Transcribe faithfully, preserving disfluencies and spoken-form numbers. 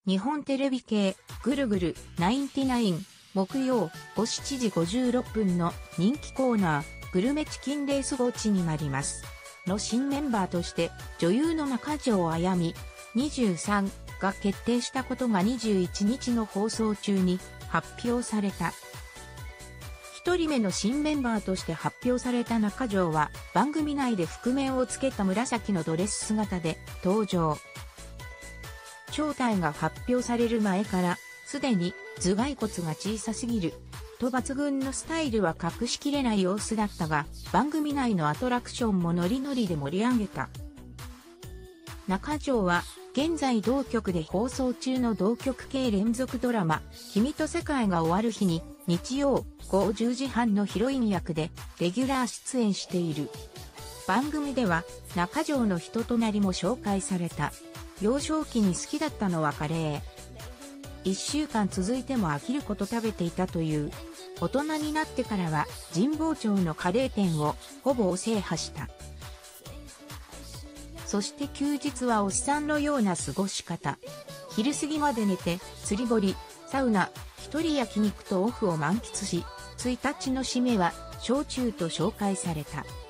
日本テレビ系、ぐるぐるナインティナイン、木曜午しちじごじゅうろっぷんの人気コーナー、グルメチキンレースゴチになります。の新メンバーとして、女優の中条あやみ、にじゅうさんが決定したことがにじゅういちにちの放送中に発表された。一人目の新メンバーとして発表された中条は、番組内で覆面をつけた紫のドレス姿で登場。正体が発表される前から、すでに頭蓋骨が小さすぎる、と抜群のスタイルは隠しきれない様子だったが、番組内のアトラクションもノリノリで盛り上げた。中条は、現在同局で放送中の同局系連続ドラマ、君と世界が終わる日に、日曜午後じゅうじはんのヒロイン役で、レギュラー出演している。番組では、中条の人となりも紹介された。幼少期に好きだったのはカレー。一週間続いても飽きること食べていたという。大人になってからは神保町のカレー店をほぼ制覇した。そして休日はおっさんのような過ごし方。昼過ぎまで寝て、釣り堀、サウナ、一人焼肉とオフを満喫し、ついたちの締めは焼酎と紹介された。